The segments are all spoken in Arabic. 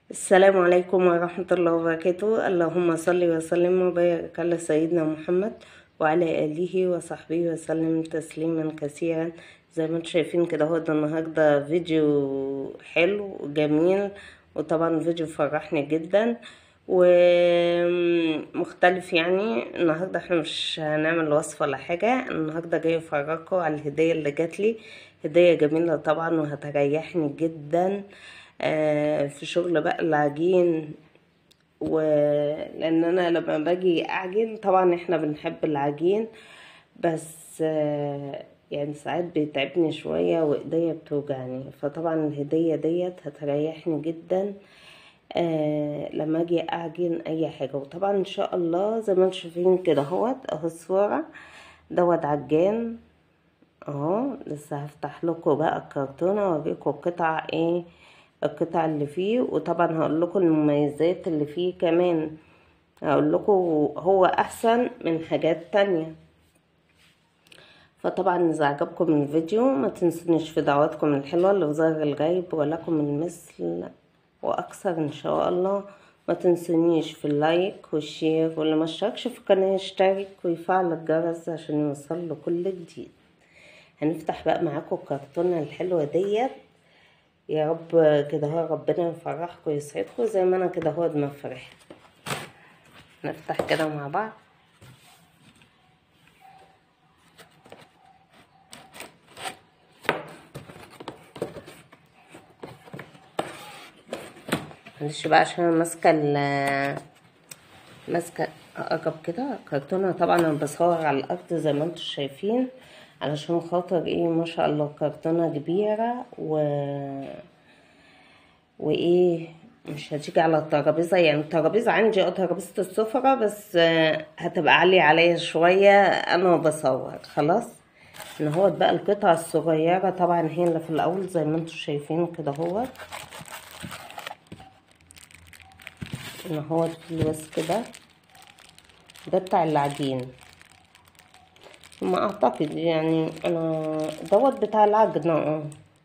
السلام عليكم ورحمة الله وبركاته. اللهم صل وسلم وبارك على سيدنا محمد وعلى آله وصحبه وسلم تسليما كثيرا. زي ما انتم شايفين كده، هو ده النهاردة فيديو حلو وجميل، وطبعا فيديو فرحني جدا ومختلف. يعني النهاردة احنا مش هنعمل وصفة ولا حاجة، النهاردة جاي افرجكم على الهدية اللي جاتلي. هدية جميلة طبعا وهتريحني جدا في شغل بقى العجين. ولان انا لما باجي اعجن طبعا احنا بنحب العجين، بس يعني ساعات بيتعبني شوية وايديا بتوجعني، فطبعا الهدية ديت هتريحني جدا لما اجي اعجن اي حاجة. وطبعا ان شاء الله زي ما انتم شايفين كده اهو الصورة دوت عجان اهو. لسه هفتح لكم بقى الكرتونة واوريكم القطع ايه، القطع اللي فيه، وطبعا هقول لكم المميزات اللي فيه كمان. هقول لكم هو احسن من حاجات تانية. فطبعا اذا عجبكم الفيديو ما تنسونيش في دعواتكم الحلوة اللي في ظهر الغيب، ولكم المثل واكثر ان شاء الله. ما تنسونيش في اللايك والشير، واللي ما اشتركش في القناة يشترك ويفعل الجرس عشان يوصل له كل جديد. هنفتح بقى معاكم الكرتونة الحلوة ديت. يا رب كده هو ربنا يفرحكم ويسعدكم زي ما انا كده هو ما فرحت. نفتح كده مع بعض. معلش بقى عشان انا ماسكه اقرب كده كرتونه. طبعا انا بصور على الارض زي ما انتم شايفين علشان خاطر ايه، ما شاء الله كرتونه كبيره وايه مش هتيجي على الترابيزه. يعني الترابيزه عندي ترابيزه السفره، بس هتبقى عاليه عليا شويه انا بصور. خلاص ان هو بقى القطع الصغيره طبعا هي اللي في الاول زي ما انتم شايفين كده هو ان هو الوسك ده بتاع العجين. ما اعتقد يعني انا دوت بتاع العجن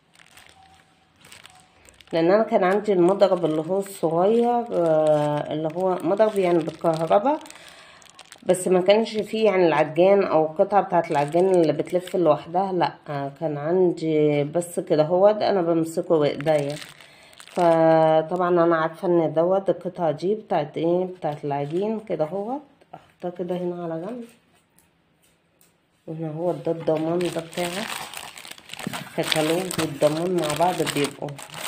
لان انا كان عندي المضرب اللي هو الصغير اللي هو مضرب يعني بالكهرباء، بس ما كانش فيه يعني العجان او القطعه بتاعه العجان اللي بتلف لوحدها. لا كان عندي بس كده هو انا بمسكه بايديا. فطبعا انا عارفه ان دوت القطعه دي بتاعت ايه، بتاعت العجين كده هو. احطها كده هنا على جنب. وهنا هو ده الضمان ده بتاعه كتالوج، والضمان مع بعض بيبقوا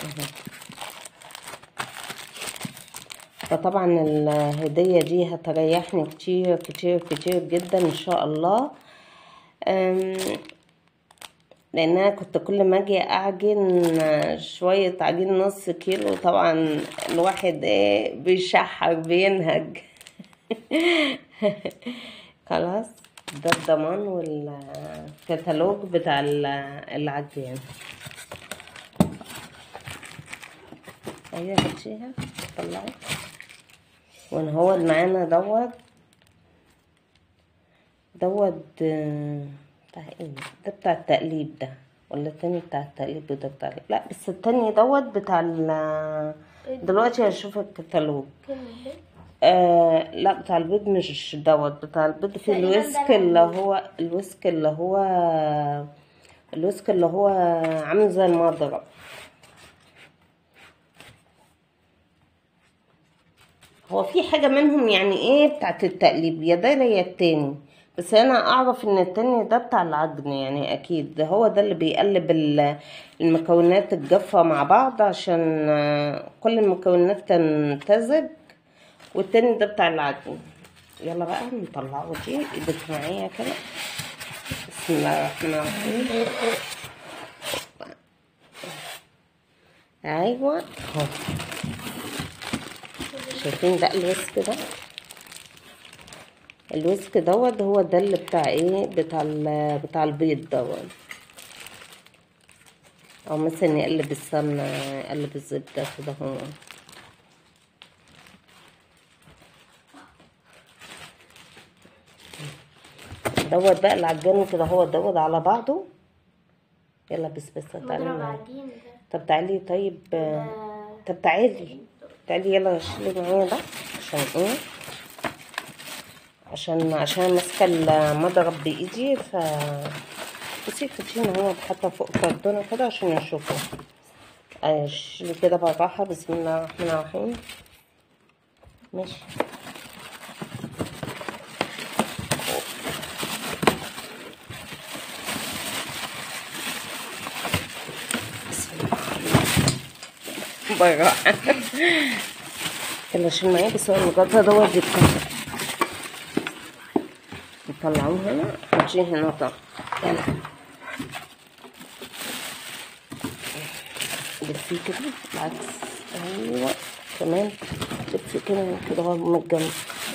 فطبعا الهدية دي هتريحني كتير كتير كتير جدا ان شاء الله. لان انا كنت كل ما اجي اعجن شوية عجين نص كيلو طبعا الواحد ايه بيشحر بينهج. خلاص ده الضمان والكتالوج بتاع العجين. ايوه بتشيها طلعي. وان هو معانا دوت بتاع ايه ده، بتاع التقليب ده ولا التاني بتاع التقليب وده بتاع لا، بس التاني دوت بتاع دلوقتي هشوف الكتالوج. لا بتاع البيض مش دوت، بتاع البيض في الويسك اللي هو عامل زي المضرب. هو في حاجة منهم يعني ايه بتاعت التقليب، يا ده يا التاني، بس انا اعرف ان التاني ده بتاع العجن. يعني اكيد ده هو ده اللي بيقلب المكونات الجافة مع بعض عشان كل المكونات تمتزج، والتاني ده بتاع العجن. يلا بقى نطلعه دي ايدك معايا كده. بسم الله الرحمن الرحيم. ايوه اهو شايفين ده الوسك ده، الوسك دوت هو ده اللي بتاع ايه، بتاع البيض دوت. او مثلا يقلب السمنه يقلب الزبده كده هو. دوت بقى العجان كده هو دوت على بعضه. يلا بس تعالي معايا. طب تعالي طيب. طب تعالي تعالي يلا شيلي معايا ده عشان ايه، عشان ماسكه المضرب بايدي. ف بصي حطينه هو حتى فوق كرتونه كده عشان يشوفوا. شيلي كده بالراحه. بسم الله الرحمن الرحيم. ماشي. بالراحه. يلا شيل معايا. بس هو الغطا دوت بيتكسر، نطلعوه هنا نحطيه هنا. طب يلا لفيه كده بالعكس. ايوه كمان لفيه كده هو من الجنب.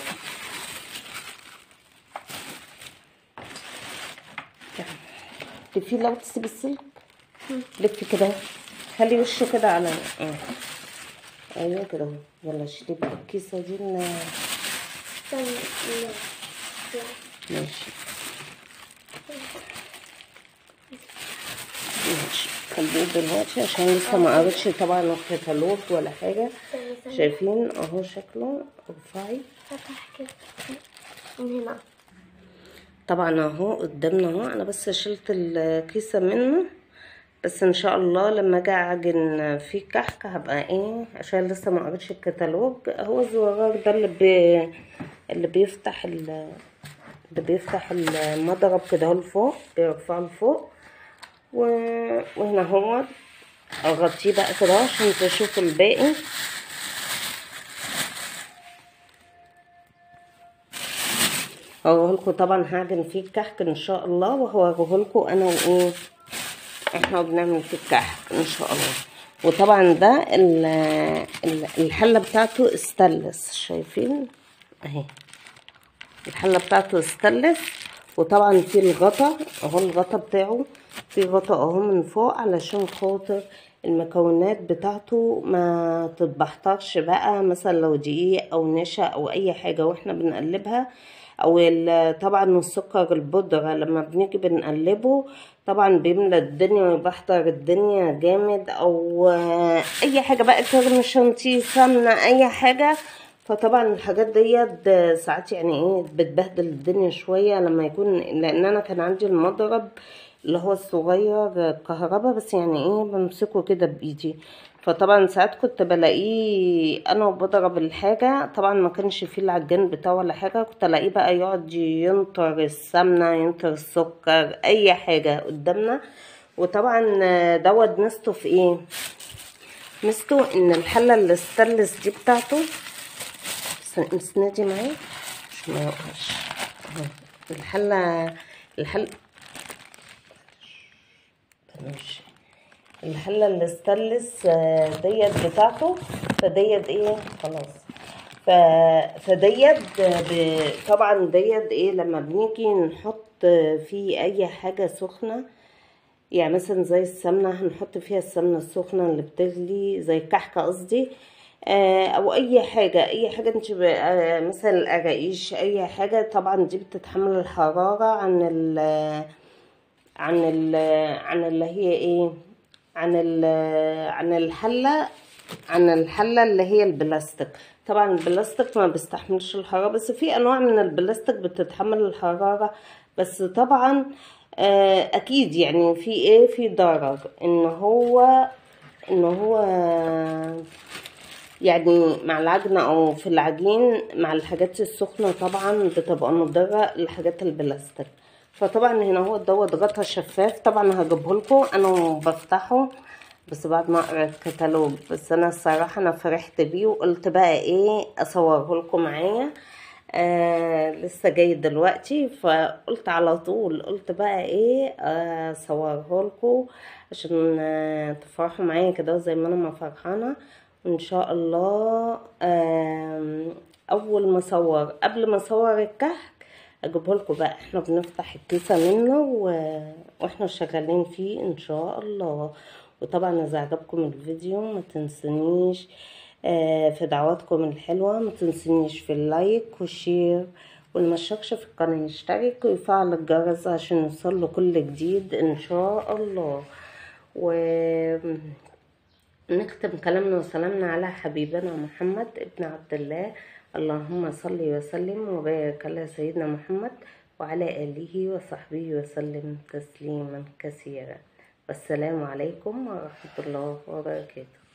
لفيه لو تسيب السلك لفي كده، خلي وشه كده على ايوه كده اهو. يلا شيلي بقى الكيسه دي ماشي ماشي. خليه دلوقتي عشان لسه ما قريتش طبعا الكتالوج ولا حاجه. شايفين اهو شكله. ارفعي من هنا طبعا اهو قدامنا اهو. انا بس شلت الكيسه منه، بس ان شاء الله لما اجي اعجن فيه كحك هبقى ايه، عشان لسه ما قريتش الكتالوج. هو الزرار ده اللي بيفتح المضرب كده لفوق، بيرفعه لفوق. وهنا هو اغطيه بقى كده عشان تشوفوا الباقي. هوريهولكوا طبعا هعجن فيه الكحك ان شاء الله، وهوريهولكوا انا وايه احنا بنعمل فيه الكحك ان شاء الله. وطبعا ده الحله بتاعته استانلس، شايفين اهي الحله بتاعته استانلس. وطبعا في الغطا اهو، الغطا بتاعه في غطا اهو من فوق علشان خاطر المكونات بتاعته ما تتبحترش بقى، مثلا لو دقيق او نشا او اي حاجه واحنا بنقلبها، او طبعا السكر البودرة لما بنيجي بنقلبه طبعا بيملى الدنيا ويبحتر الدنيا جامد، او اي حاجه بقى كرم شانتيه سمنه اي حاجه. فطبعا الحاجات ديت ساعات يعني ايه بتبهدل الدنيا شويه لما يكون، لان انا كان عندي المضرب اللي هو الصغير كهربا، بس يعني ايه بمسكه كده بايدي. فطبعا ساعات كنت بلاقيه انا وبضرب الحاجه، طبعا ما كانش فيه العجان بتاعه ولا حاجه، كنت الاقيه بقى يقعد ينطر السمنه ينطر السكر اي حاجه قدامنا. وطبعا دوت ميزته في ايه، ميزته ان الحله الاستانلس دي بتاعته، اسندي معايا عشان ما يوقعش. الحله الحله الاستانلس ديت بتاعته. فديت ايه خلاص. فديت طبعا ديت ايه لما بنيجي نحط فيه اي حاجه سخنه، يعني مثلا زي السمنه هنحط فيها السمنه السخنه اللي بتغلي زي الكحكه قصدي، او اي حاجه انت مثلا القراقيش اي حاجه، طبعا دي بتتحمل الحراره عن اللي هي ايه، عن الحله اللي هي البلاستيك. طبعا البلاستيك ما بيستحملش الحراره، بس في انواع من البلاستيك بتتحمل الحراره. بس طبعا اكيد يعني في ايه، في ضرر ان هو يعني مع العجنة او في العجين مع الحاجات السخنة طبعا بتبقى مضرة لحاجات البلاستيك. فطبعا هنا هو دوت غطا شفاف، طبعا هجيبهولكوا انا بفتحه بس بعد ما اقرا الكتالوج. بس انا الصراحة انا فرحت بيه وقلت بقى ايه اصورهولكوا معايا. لسه جاي دلوقتي، فقلت على طول قلت بقى ايه اصورهولكوا عشان تفرحوا معايا كده زي ما انا ما فرحانه. وان شاء الله اول ما اصور قبل ما اصور الكحك اجيبهولكوا بقى احنا بنفتح الكيسه منه واحنا شغالين فيه ان شاء الله. وطبعا اذا عجبكم الفيديو ما تنسونيش في دعواتكم الحلوة، ما تنسونيش في اللايك والشير، واللي مشتركش في القناة يشترك ويفعل الجرس عشان يوصله كل جديد ان شاء الله. وان نختم كلامنا وسلامنا على حبيبنا محمد ابن عبد الله. اللهم صل وسلم وبارك على سيدنا محمد وعلى آله وصحبه وسلم تسليما كثيرا. والسلام عليكم ورحمة الله وبركاته.